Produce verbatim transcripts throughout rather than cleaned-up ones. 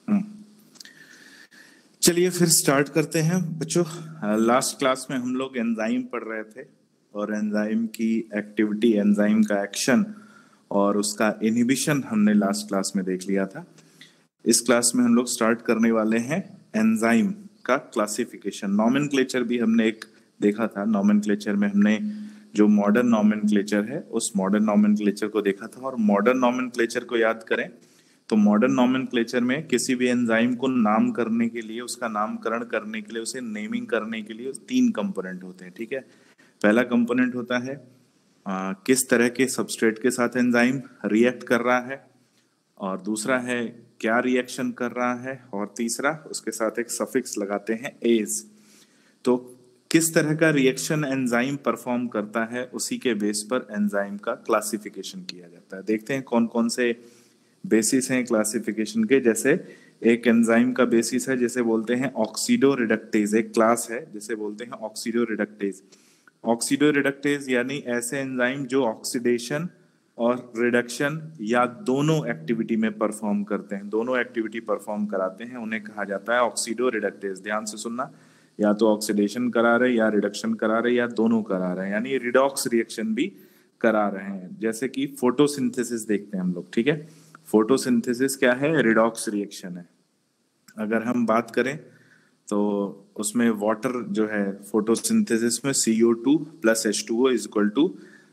चलिए फिर स्टार्ट करते हैं बच्चों। लास्ट क्लास में हम लोग एंजाइम पढ़ रहे थे और एंजाइम की एक्टिविटी, एंजाइम का एक्शन और उसका इनहिबिशन हमने लास्ट क्लास में देख लिया था। इस क्लास में हम लोग स्टार्ट करने वाले हैं एंजाइम का क्लासिफिकेशन। नॉमेनक्लेचर भी हमने एक देखा था। नॉमेनक्लेचर में हमने जो मॉडर्न नॉमेनक्लेचर है उस मॉडर्न नॉमेनक्लेचर को देखा था। और मॉडर्न नॉमेनक्लेचर को याद करें तो मॉडर्न नॉमेनक्लेचर में किसी भी एंजाइम को नाम करने के लिए, उसका नामकरण करने के लिए, उसे नेमिंग करने के लिए तीन कंपोनेंट होते हैं। ठीक है, पहला कंपोनेंट होता है आ, किस तरह के सबस्ट्रेट के साथ एंजाइम रिएक्ट कर रहा है, और दूसरा है क्या रिएक्शन कर रहा है, और तीसरा उसके साथ एक सफिक्स लगाते हैं एज। तो किस तरह का रिएक्शन एंजाइम परफॉर्म करता है उसी के बेस पर एंजाइम का क्लासिफिकेशन किया जाता है। देखते हैं कौन कौन से बेसिस हैं क्लासिफिकेशन के। जैसे एक एंजाइम का बेसिस है जिसे बोलते हैं ऑक्सीडो रिडक्टेज, एक क्लास है जिसे बोलते हैं ऑक्सीडो रिडक्टेज। ऑक्सीडो रिडक्टेज यानी ऐसे एंजाइम जो ऑक्सीडेशन और रिडक्शन या दोनों एक्टिविटी में परफॉर्म करते हैं, दोनों एक्टिविटी परफॉर्म कराते हैं, उन्हें कहा जाता है ऑक्सीडो रिडक्टेज। ध्यान से सुनना, या तो ऑक्सीडेशन करा रहे या रिडक्शन करा रहे या दोनों करा रहे हैं, यानी रिडॉक्स रिएक्शन भी करा रहे हैं। जैसे कि फोटोसिंथेसिस देखते हैं हम लोग। ठीक है, फोटोसिंथेसिस क्या है? रिडॉक्स रिएक्शन है। अगर हम बात करें तो उसमें वाटर जो है फोटोसिंथेसिस में C O two plus H two O is equal to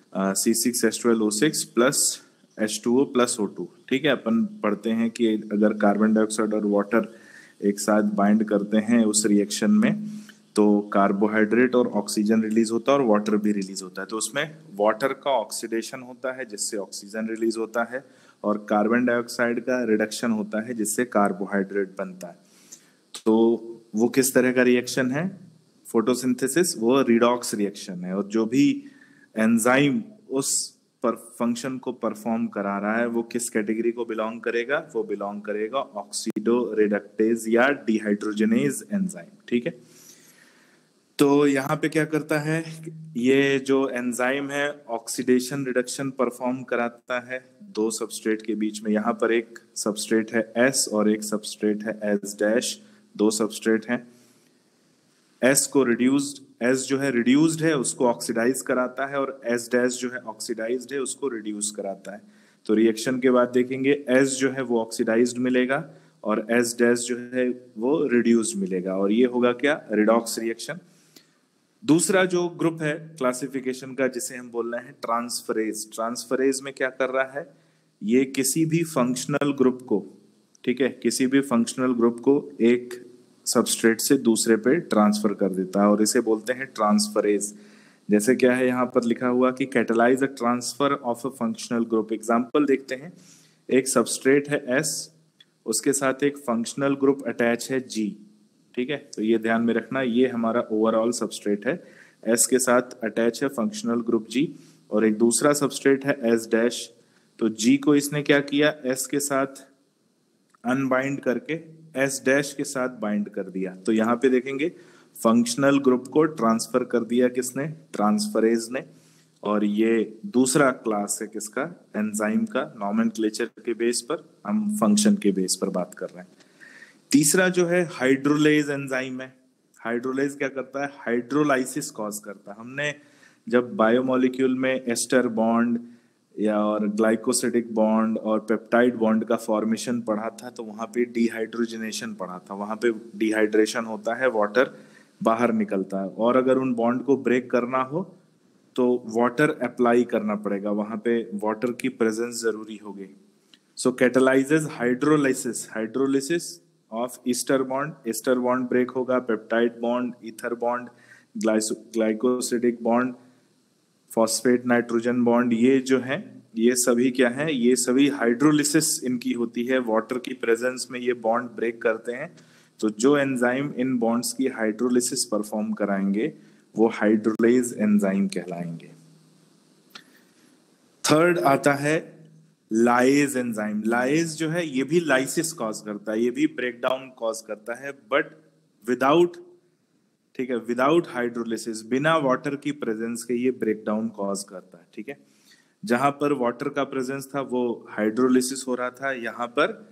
C six H twelve O six plus H two O plus O two. ठीक है, अपन पढ़ते हैं कि अगर कार्बन डाइऑक्साइड और वाटर एक साथ बाइंड करते हैं उस रिएक्शन में तो कार्बोहाइड्रेट और ऑक्सीजन रिलीज होता है और वाटर भी रिलीज होता है। तो उसमें वाटर का ऑक्सीडेशन होता है जिससे ऑक्सीजन रिलीज होता है, और कार्बन डाइऑक्साइड का रिडक्शन होता है जिससे कार्बोहाइड्रेट बनता है। तो वो किस तरह का रिएक्शन है? फोटोसिंथेसिस वो रिडॉक्स रिएक्शन है। और जो भी एंजाइम उस पर फंक्शन को परफॉर्म करा रहा है वो किस कैटेगरी को बिलोंग करेगा? वो बिलोंग करेगा ऑक्सीडो रिडक्टेज या डिहाइड्रोजनेज एंजाइम। ठीक है, तो यहाँ पे क्या करता है, ये जो एंजाइम है ऑक्सीडेशन रिडक्शन परफॉर्म कराता है दो सबस्ट्रेट के बीच में। यहाँ पर एक सबस्ट्रेट है S और एक सबस्ट्रेट है S डैश, दो सबस्ट्रेट हैं। S को रिड्यूस्ड, S जो है रिड्यूस्ड है उसको ऑक्सीडाइज कराता है, और S डैश जो है ऑक्सीडाइज्ड है उसको रिड्यूस कराता है। तो रिएक्शन के बाद देखेंगे S जो है वो ऑक्सीडाइज्ड मिलेगा और S डैश जो है वो रिड्यूस्ड मिलेगा, और ये होगा क्या? Redox reaction. दूसरा जो ग्रुप है क्लासिफिकेशन का जिसे हम बोल रहे हैं ट्रांसफरेज। ट्रांसफरेज में क्या कर रहा है? ये किसी भी फंक्शनल ग्रुप को, ठीक है, किसी भी फंक्शनल ग्रुप को एक सबस्ट्रेट से दूसरे पे ट्रांसफर कर देता है और इसे बोलते हैं ट्रांसफरेज। जैसे क्या है यहाँ पर लिखा हुआ कि catalyse a transfer of a functional group. Example देखते हैं, एक सबस्ट्रेट है S, उसके साथ एक फंक्शनल ग्रुप अटैच है G। ठीक है, तो ये ध्यान में रखना, ये हमारा ओवरऑल सबस्ट्रेट है, S के साथ अटैच है फंक्शनल ग्रुप G, और एक दूसरा सबस्ट्रेट है S डैश। तो G को इसने क्या किया? S के साथ अनबाइंड करके S डैश के साथ बाइंड कर दिया। तो यहाँ पे देखेंगे फंक्शनल ग्रुप को ट्रांसफर कर दिया किसने? ट्रांसफरेज ने। और ये दूसरा क्लास है किसका? एंजाइम का। नॉमेनक्लेचर के बेस पर, हम फंक्शन के बेस पर बात कर रहे हैं। तीसरा जो है हाइड्रोलेज एंजाइम है। हाइड्रोलेज क्या करता है? हाइड्रोलाइसिस कॉज करता है। हमने जब बायोमोलिक्यूल में एस्टर बॉन्ड या और ग्लाइकोसिडिक बॉन्ड और पेप्टाइड बॉन्ड का फॉर्मेशन पढ़ा था तो वहां पे डिहाइड्रोजनेशन पढ़ा था। वहां पे डिहाइड्रेशन होता है, वाटर बाहर निकलता है, और अगर उन बॉन्ड को ब्रेक करना हो तो वाटर अप्लाई करना पड़ेगा, वहां पे वाटर की प्रेजेंस जरूरी होगी। So catalyses hydrolysis, hydrolysis of ester bond, ester bond break होगा, peptide bond, ether bond, glycosidic bond, phosphate nitrogen bond, ये जो है ये सभी क्या है? ये सभी हाइड्रोलिसिस इनकी होती है, वाटर की प्रेजेंस में ये बॉन्ड ब्रेक करते हैं। तो जो एंजाइम इन बॉन्ड्स की हाइड्रोलिसिस परफॉर्म कराएंगे वो हाइड्रोलेज एंजाइम कहलाएंगे। थर्ड आता है लाइज एंजाइम। लाइज जो है ये भी लाइसिस कॉज करता है, ये भी ब्रेकडाउन कॉज करता है, बट विदाउट, ठीक है, विदाउट हाइड्रोलिसिस, बिना वाटर की प्रेजेंस के ये ब्रेकडाउन कॉज करता है। ठीक है, जहां पर वाटर का प्रेजेंस था वो हाइड्रोलिसिस हो रहा था, यहाँ पर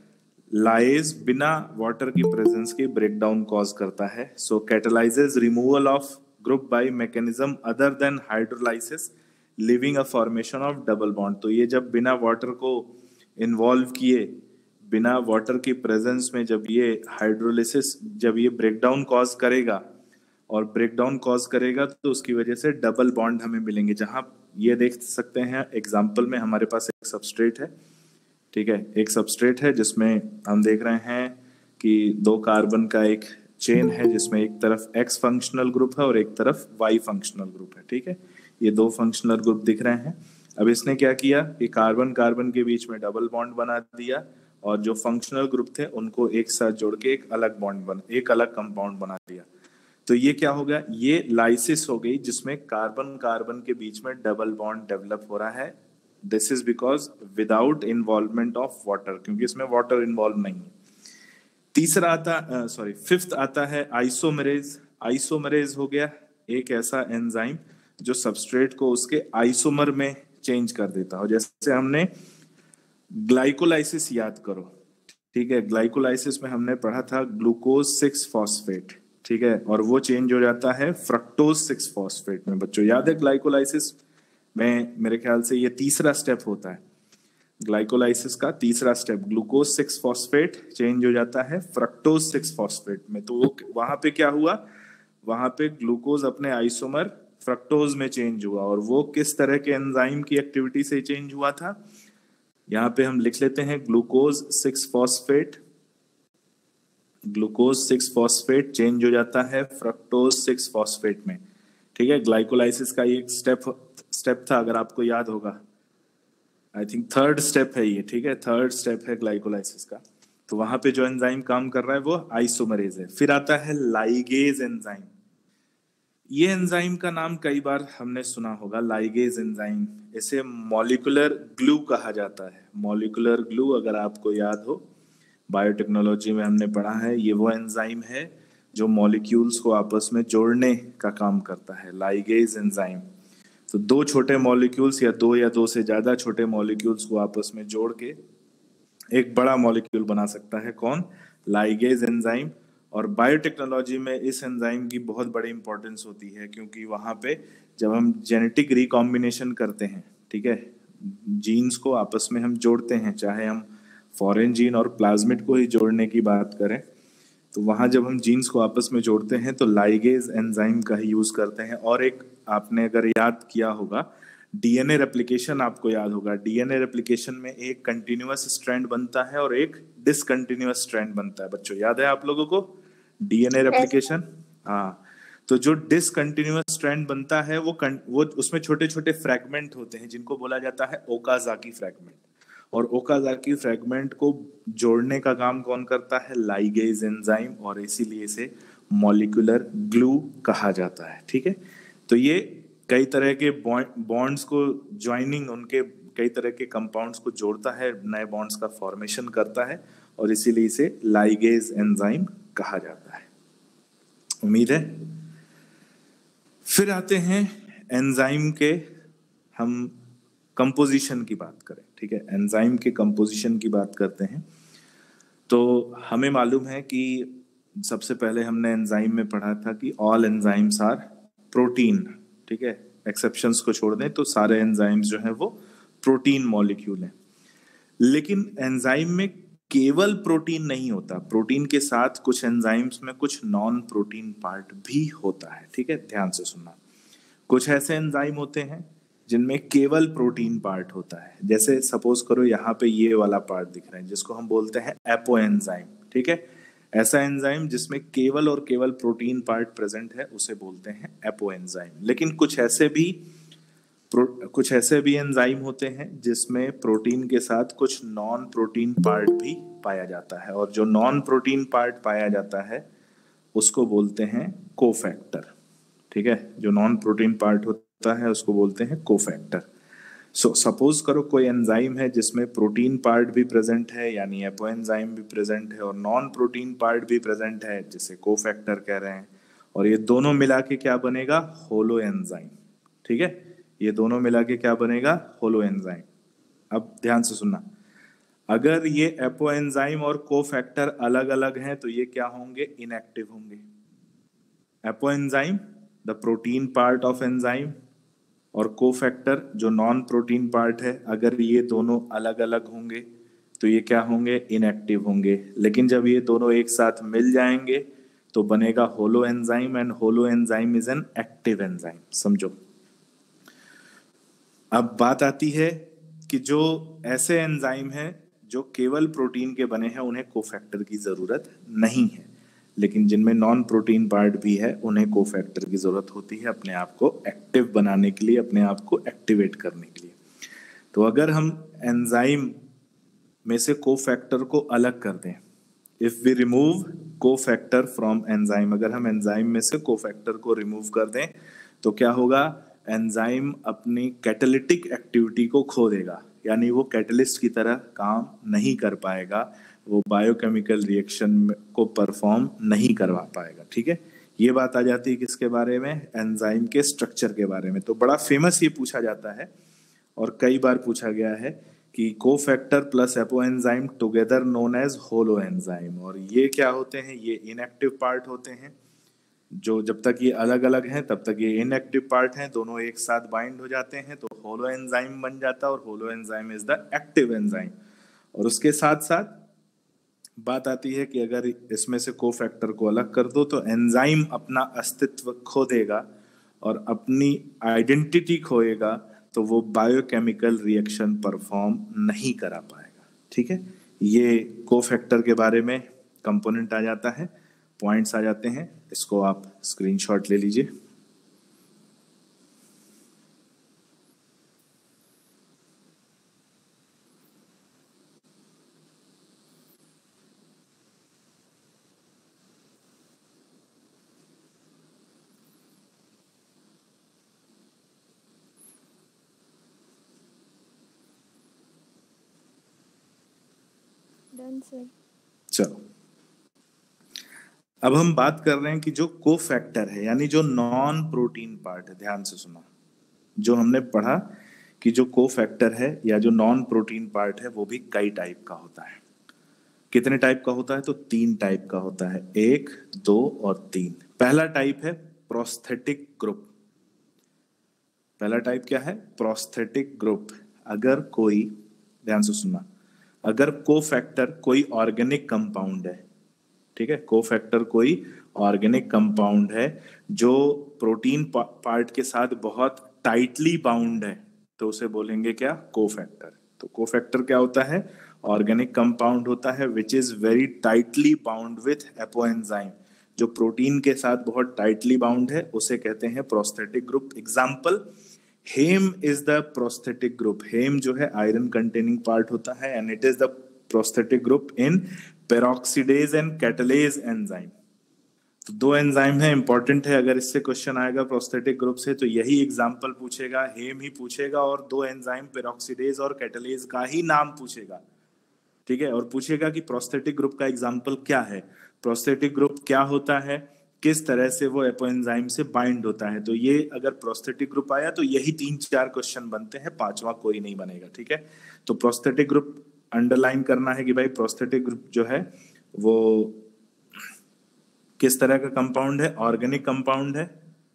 लाइज बिना वाटर की प्रेजेंस के ब्रेकडाउन कॉज करता है। So catalyses removal of group by mechanism other than hydrolysis leaving a formation of double bond. तो ये जब बिना वाटर को इन्वॉल्व किए, बिना वाटर की प्रेजेंस में जब ये हाइड्रोलिसिस, जब ये ब्रेकडाउन कॉज करेगा और ब्रेकडाउन कॉज करेगा तो उसकी वजह से डबल बॉन्ड हमें मिलेंगे। जहां ये देख सकते हैं एग्जाम्पल में हमारे पास एक सबस्ट्रेट है, ठीक है, एक सबस्ट्रेट है जिसमें हम देख रहे हैं कि दो कार्बन का एक चेन है जिसमें एक तरफ एक्स फंक्शनल ग्रुप है और एक तरफ वाई फंक्शनल ग्रुप है, ठीक है। ये दो फंक्शनल ग्रुप दिख रहे हैं। अब इसने क्या किया कि कार्बन कार्बन के बीच में डबल बॉन्ड बना दिया और जो फंक्शनल ग्रुप थे उनको एक साथ जोड़ के एक अलग बॉन्ड बना, एक अलग कंपाउंड बना दिया। तो ये क्या हो गया, ये लाइसिस हो गई जिसमें कार्बन कार्बन के बीच में डबल बॉन्ड डेवलप हो रहा है। This is because without involvement of water, क्योंकि इसमें वाटर इन्वॉल्व नहीं है। तीसरा आता सॉरी फिफ्थ आता है आइसोमरेज। आइसोमरेज हो गया एक ऐसा एंजाइम जो सबस्ट्रेट को उसके आइसोमर में चेंज कर देता हो। जैसे हमने ग्लाइकोलाइसिस याद करो, ठीक है, ग्लाइकोलाइसिस में हमने पढ़ा था ग्लूकोज सिक्स फॉस्फेट, ठीक है, और वो चेंज हो जाता है फ्रक्टोज सिक्स फॉस्फेट में। बच्चों याद है ग्लाइकोलाइसिस में मेरे ख्याल से ये तीसरा स्टेप होता है, ग्लाइकोलाइसिस का तीसरा step, glucose six phosphate change हो जाता है फ्रक्टोज सिक्स फॉस्फेट में। तो वो वहां पे क्या हुआ, वहां पे ग्लूकोज अपने आइसोमर फ्रक्टोज में चेंज हुआ, और वो किस तरह के एंजाइम की एक्टिविटी से चेंज हुआ था, यहाँ पे हम लिख लेते हैं glucose six phosphate, glucose six phosphate change हो जाता है फ्रक्टोज सिक्स फॉस्फेट में, ठीक है। ग्लाइकोलाइसिस का एक स्टेप स्टेप था, अगर आपको याद होगा, आई थिंक थर्ड स्टेप है ये, ठीक है, थर्ड स्टेप है ग्लाइकोलाइसिस का। तो वहां पे जो एंजाइम काम कर रहा है वो आइसोमरेज है। फिर आता है लाइगेज एंजाइम। ये एंजाइम का नाम कई बार हमने सुना होगा, लाइगेज एंजाइम। इसे मॉलिक्यूलर ग्लू कहा जाता है। मॉलिक्यूलर ग्लू अगर आपको याद हो, बायोटेक्नोलॉजी में हमने पढ़ा है, ये वो एंजाइम है जो मॉलिक्यूल्स को आपस में जोड़ने का काम करता है, लाइगेज एंजाइम। तो दो छोटे मॉलिक्यूल्स या दो या दो से ज्यादा छोटे मॉलिक्यूल्स को आपस में जोड़ के एक बड़ा मॉलिक्यूल बना सकता है, कौन, लाइगेज एंजाइम। और बायोटेक्नोलॉजी में इस एंजाइम की बहुत बड़ी इंपॉर्टेंस होती है, क्योंकि वहां पे जब हम जेनेटिक रिकॉम्बिनेशन करते हैं, ठीक है, जीन्स को आपस में हम जोड़ते हैं, चाहे हम फॉरेन जीन और प्लाज्मिड को ही जोड़ने की बात करें, तो वहां जब हम जीन्स को आपस में जोड़ते हैं तो लाइगेज एंजाइम का ही यूज करते हैं। और एक आपने अगर याद किया होगा, डीएनए रेप्लिकेशन आपको याद होगा, डीएनए रेप्लिकेशन में एक कंटिन्यूअस स्ट्रैंड बनता है और एक डिसकंटिन्यूअस स्ट्रैंड बनता है। बच्चों याद है आप लोगों को डीएनए रेप्लिकेशन? हाँ, तो जो डिसकंटिन्यूअस स्ट्रैंड बनता है वो वो उसमें छोटे छोटे फ्रैगमेंट होते हैं जिनको बोला जाता है ओकाजाकी फ्रैगमेंट। और ओकाजाकी फ्रैगमेंट को जोड़ने का काम कौन करता है, लाइगेज एंजाइम, और इसीलिए इसे मॉलिक्यूलर ग्लू कहा जाता है, ठीक है। तो ये कई तरह के बॉन्ड्स को ज्वाइनिंग, उनके कई तरह के कंपाउंड्स को जोड़ता है, नए बॉन्ड्स का फॉर्मेशन करता है, और इसीलिए इसे लाइगेज एंजाइम कहा जाता है। उम्मीद है। फिर आते हैं एंजाइम के, हम कंपोजिशन की बात करें, ठीक है, एंजाइम के कंपोजिशन की बात करते हैं। तो हमें मालूम है कि सबसे पहले हमने एंजाइम में पढ़ा था कि ऑल एंजाइम्स आर प्रोटीन, ठीक है, एक्सेप्शंस को छोड़ दें तो सारे एंजाइम्स जो हैं वो प्रोटीन मॉलिक्यूल हैं। लेकिन एंजाइम में केवल प्रोटीन नहीं होता, प्रोटीन के साथ कुछ एंजाइम्स में कुछ नॉन प्रोटीन पार्ट भी होता है, ठीक है, ध्यान से सुनना। कुछ ऐसे एंजाइम होते हैं जिनमें केवल प्रोटीन पार्ट होता है, जैसे सपोज करो यहाँ पे ये वाला पार्ट दिख रहा है जिसको हम बोलते हैं एपो एंजाइम, ठीक है। ऐसा एंजाइम जिसमें केवल और केवल प्रोटीन पार्ट प्रेजेंट है उसे बोलते हैं एपो एंजाइम। लेकिन कुछ ऐसे भी कुछ ऐसे भी एंजाइम होते हैं जिसमें प्रोटीन के साथ कुछ नॉन प्रोटीन पार्ट भी पाया जाता है, और जो नॉन प्रोटीन पार्ट पाया जाता है उसको बोलते हैं कोफैक्टर, ठीक है। जो नॉन प्रोटीन पार्ट होता है उसको बोलते हैं कोफैक्टर। सो सपोज करो कोई एंजाइम है जिसमें प्रोटीन पार्ट भी प्रेजेंट है, यानी एपो एंजाइम भी प्रेजेंट है, और नॉन प्रोटीन पार्ट भी प्रेजेंट है जिसे कोफैक्टर कह रहे हैं, और ये दोनों मिला के क्या बनेगा, होलो एंजाइम, ठीक है। ये दोनों मिला के क्या बनेगा, होलो एंजाइम। अब ध्यान से सुनना, अगर ये एपोएंजाइम और कोफैक्टर अलग अलग हैं तो ये क्या होंगे? इनएक्टिव होंगे। Apoenzyme the protein part of enzyme और कोफैक्टर जो नॉन प्रोटीन पार्ट है, अगर ये दोनों अलग अलग होंगे तो ये क्या होंगे? इनएक्टिव होंगे। लेकिन जब ये दोनों एक साथ मिल जाएंगे तो बनेगा holoenzyme, and holoenzyme is an active enzyme. समझो। अब बात आती है कि जो ऐसे एंजाइम हैं जो केवल प्रोटीन के बने हैं, उन्हें कोफैक्टर की जरूरत नहीं है, लेकिन जिनमें नॉन प्रोटीन पार्ट भी है उन्हें कोफैक्टर की जरूरत होती है अपने आप को एक्टिव बनाने के लिए, अपने आप को एक्टिवेट करने के लिए। तो अगर हम एंजाइम में से कोफैक्टर को अलग कर दें, if we remove cofactor from enzyme, अगर हम एंजाइम में से कोफैक्टर को रिमूव कर दें तो क्या होगा? एंजाइम अपनी कैटालिटिक एक्टिविटी को खो देगा, यानी वो कैटलिस्ट की तरह काम नहीं कर पाएगा, वो बायोकेमिकल रिएक्शन को परफॉर्म नहीं करवा पाएगा। ठीक है, ये बात आ जाती है किसके बारे में? एंजाइम के स्ट्रक्चर के बारे में। तो बड़ा फेमस ये पूछा जाता है और कई बार पूछा गया है कि cofactor plus apoenzyme together known as holoenzyme. और ये क्या होते हैं? ये इनएक्टिव पार्ट होते हैं, जो जब तक ये अलग अलग हैं तब तक ये इनएक्टिव पार्ट हैं, दोनों एक साथ बाइंड हो जाते हैं तो होलो एंजाइम बन जाता है, और holoenzyme is the active enzyme. और उसके साथ साथ बात आती है कि अगर इसमें से कोफैक्टर को अलग कर दो तो एंजाइम अपना अस्तित्व खो देगा और अपनी आइडेंटिटी खोएगा, तो वो बायोकेमिकल रिएक्शन परफॉर्म नहीं करा पाएगा। ठीक है, ये कोफैक्टर के बारे में कंपोनेंट आ जाता है, पॉइंट्स आ जाते हैं, इसको आप स्क्रीनशॉट ले लीजिए। Done sir. चलो, अब हम बात कर रहे हैं कि जो कोफैक्टर है, यानी जो नॉन प्रोटीन पार्ट है, ध्यान से सुना, जो हमने पढ़ा कि जो कोफैक्टर है या जो नॉन प्रोटीन पार्ट है वो भी कई टाइप का होता है। कितने टाइप का होता है? तो तीन टाइप का होता है, एक, दो और तीन। पहला टाइप है प्रोस्थेटिक ग्रुप। पहला टाइप क्या है? Prosthetic group. अगर कोई, ध्यान से सुनना, अगर कोफैक्टर कोई ऑर्गेनिक कंपाउंड है, ठीक है, कोफैक्टर कोई ऑर्गेनिक कंपाउंड है जो प्रोटीन पार्ट के साथ बहुत टाइटली बाउंड है, तो उसे बोलेंगे क्या? कोफैक्टर। तो कोफैक्टर क्या होता है? ऑर्गेनिक कंपाउंड होता है which is very tightly bound with apoenzyme, जो प्रोटीन के साथ बहुत टाइटली बाउंड है, उसे कहते हैं prosthetic group. Example, haem is the prosthetic group. Haem जो है आयरन कंटेनिंग पार्ट होता है, and it is the prosthetic group in peroxidase and catalase enzyme. तो दो एंजाइम है, इंपॉर्टेंट है, अगर इससे क्वेश्चन आएगा प्रोस्थेटिक ग्रुप से तो यही एग्जांपल पूछेगा, हेम ही पूछेगा, और दो एंजाइम पेरोक्सीडेज और कैटालेज का ही नाम पूछेगा। ठीक है, और पूछेगा कि प्रोस्थेटिक ग्रुप का एग्जांपल क्या है, प्रोस्थेटिक ग्रुप क्या होता है, किस तरह से वो एपोएंजाइम से बाइंड होता है। तो ये अगर प्रोस्थेटिक ग्रुप आया तो यही तीन चार क्वेश्चन बनते हैं, पांचवा कोई नहीं बनेगा। ठीक है, तो प्रोस्थेटिक ग्रुप अंडरलाइन करना है कि भाई प्रोस्थेटिक ग्रुप जो है वो किस तरह का कंपाउंड है? ऑर्गेनिक कंपाउंड है।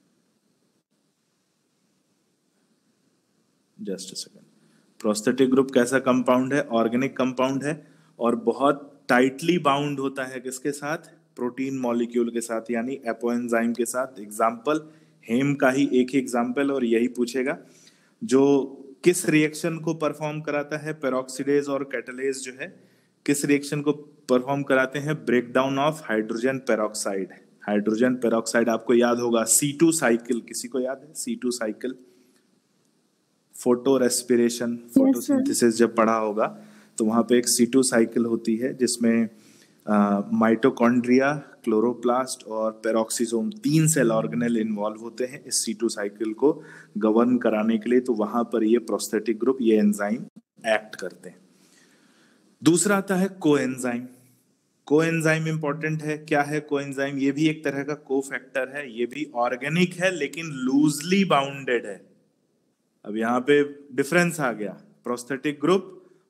Just a second, prosthetic group कैसा कंपाउंड है? ऑर्गेनिक कंपाउंड है, और बहुत टाइटली बाउंड होता है किसके साथ? प्रोटीन मॉलिक्यूल के साथ, यानी एपोएंजाइम के साथ। एग्जाम्पल, हेम का ही एक ही एग्जाम्पल, और यही पूछेगा जो किस रिएक्शन को परफॉर्म कराता है? पेरोक्सीडेज और कैटालेज जो है किस रिएक्शन को परफॉर्म कराते हैं? Breakdown of hydrogen peroxide. Hydrogen peroxide आपको याद होगा, सी टू साइकिल, किसी को याद है C two cycle? Photorespiration, photosynthesis जब पढ़ा होगा तो वहां पे एक सी टू साइकिल होती है जिसमें माइटोकॉन्ड्रिया, क्लोरोप्लास्ट और पेरोक्सिसोम, तीन सेल ऑर्गेनेल इन्वॉल्व होते हैं इस सी टू साइकिल को गवर्न कराने के लिए। तो वहां पर ये प्रोस्थेटिक ग्रुप, ये एंजाइम एक्ट करते हैं। दूसरा आता है कोएंजाइम। कोएंजाइम इंपॉर्टेंट है। क्या है कोएंजाइम? ये भी एक तरह का कोफैक्टर है, ये भी ऑर्गेनिक है लेकिन लूजली बाउंडेड है। अब यहाँ पे डिफरेंस आ गया, प्रोस्थेटिक ग्रुप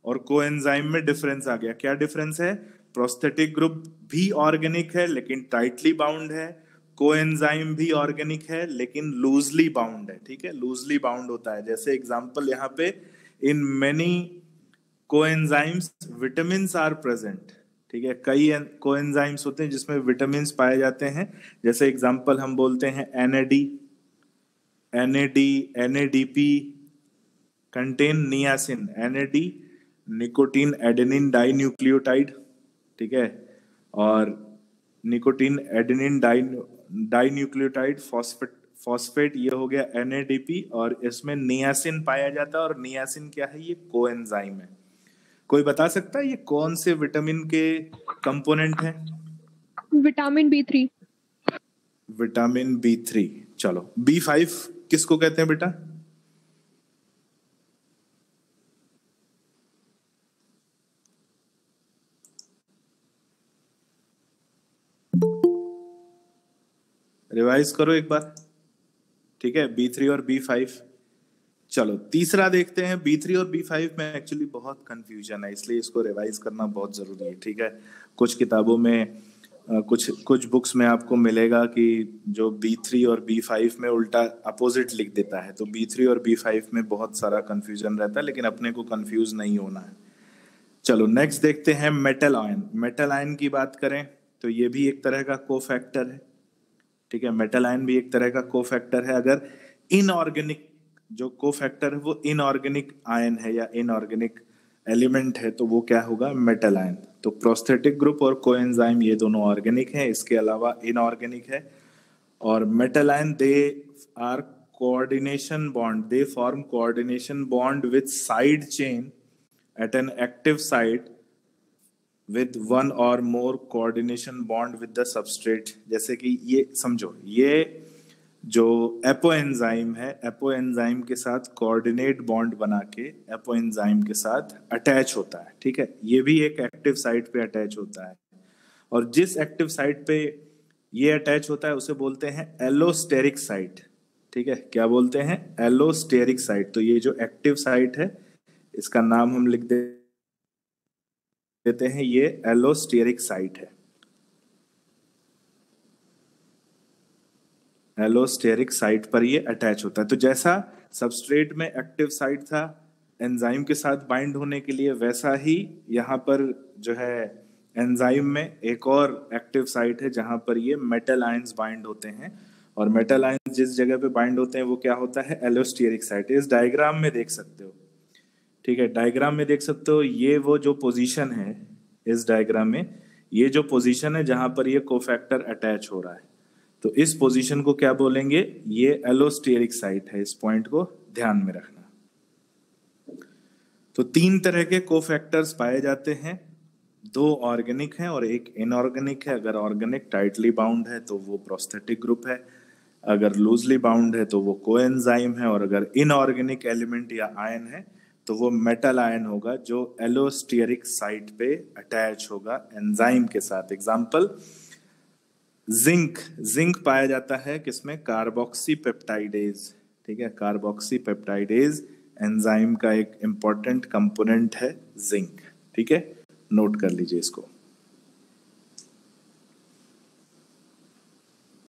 और कोएंजाइम में डिफरेंस आ गया। क्या डिफरेंस है? प्रोस्थेटिक ग्रुप भी ऑर्गेनिक है लेकिन टाइटली बाउंड है, कोएंजाइम भी ऑर्गेनिक है लेकिन लूजली बाउंड है। ठीक है, लूजली बाउंड होता है। जैसे एग्जांपल यहाँ पे, in many coenzymes vitamins are present. ठीक है, कई कोएंजाइम्स होते हैं जिसमें विटामिन्स पाए जाते हैं। जैसे एग्जांपल हम बोलते हैं NAD, NAD, NADP contain niacin. NAD nicotine adenine dinucleotide. ठीक है, और nicotine adenine di dinucleotide phosphate phosphate ये हो गया एनएडीपी, और इसमें नियासिन पाया जाता है। और नियासिन क्या है? ये कोएंजाइम है। कोई बता सकता है ये कौन से विटामिन के कंपोनेंट है? Vitamin B three. Vitamin B three. चलो, बी फाइव किसको कहते हैं बेटा? रिवाइज करो एक बार। ठीक है, बी थ्री और बी फाइव। चलो तीसरा देखते हैं। बी थ्री और बी फाइव में एक्चुअली बहुत कंफ्यूजन है, इसलिए इसको रिवाइज करना बहुत जरूरी है। ठीक है, कुछ किताबों में, कुछ कुछ बुक्स में आपको मिलेगा कि जो बी थ्री और बी फाइव में उल्टा अपोजिट लिख देता है, तो बी थ्री और बी फाइव में बहुत सारा कंफ्यूजन रहता है, लेकिन अपने को कंफ्यूज नहीं होना है। चलो नेक्स्ट देखते हैं मेटल आयन। मेटल आयन की बात करें तो ये भी एक तरह का कोफैक्टर है। ठीक है, मेटल आयन भी एक तरह का कोफैक्टर है। अगर इनऑर्गेनिक जो कोफैक्टर है वो इनऑर्गेनिक आयन है या इनऑर्गेनिक एलिमेंट है तो वो क्या होगा? Metal ion. तो प्रोस्थेटिक ग्रुप और कोएंजाइम ये दोनों ऑर्गेनिक हैं, इसके अलावा इनऑर्गेनिक है। और metal ion they are coordination bond, they form coordination bond with side chain at an active site with one or more coordination bond with the substrate। जैसे कि ये समझो, ये जो एपोएंजाइम है, एपोएंजाइम के साथ कोऑर्डिनेट बॉन्ड बना के एपोएंजाइम के साथ अटैच होता है। ठीक है, ये भी एक एक्टिव साइट पे अटैच होता है, और जिस एक्टिव साइट पे ये अटैच होता है उसे बोलते हैं एलोस्टेरिक साइट। ठीक है, क्या बोलते हैं? Allosteric site. तो ये जो एक्टिव साइट है इसका नाम हम लिख दे देते हैं, ये एलोस्टेरिक साइट है। एलोस्टेरिक साइट पर ये अटैच होता है। तो जैसा सबस्ट्रेट में एक्टिव साइट था एंजाइम के साथ बाइंड होने के लिए, वैसा ही यहाँ पर जो है एंजाइम में एक और एक्टिव साइट है जहां पर ये मेटल आयंस बाइंड होते हैं। और मेटल आयंस जिस जगह पे बाइंड होते हैं वो क्या होता है? Allosteric site. इस डायग्राम में देख सकते हो। ठीक है, डायग्राम में देख सकते हो, ये वो जो पोजीशन है इस डायग्राम में, ये जो पोजीशन है जहां पर ये कोफैक्टर अटैच हो रहा है, तो इस पोजीशन को क्या बोलेंगे? ये एलोस्टेरिक साइट है। इस पॉइंट को ध्यान में रखना। तो तीन तरह के कोफैक्टर्स पाए जाते हैं, दो ऑर्गेनिक हैं और एक इनऑर्गेनिक है। अगर ऑर्गेनिक टाइटली बाउंड है तो वो प्रोस्थेटिक ग्रुप है, अगर लूजली बाउंड है तो वो कोएंजाइम है, और अगर इनऑर्गेनिक एलिमेंट या आयन है तो वो मेटल आयन होगा जो एलोस्टेरिक साइट पे अटैच होगा एंजाइम के साथ। Example zinc. जिंक पाया जाता है किसमें? Carboxypeptidase. ठीक है, कार्बोक्सी पेप्टाइडेज एंजाइम का एक इंपॉर्टेंट कंपोनेंट है जिंक। ठीक है, नोट कर लीजिए इसको।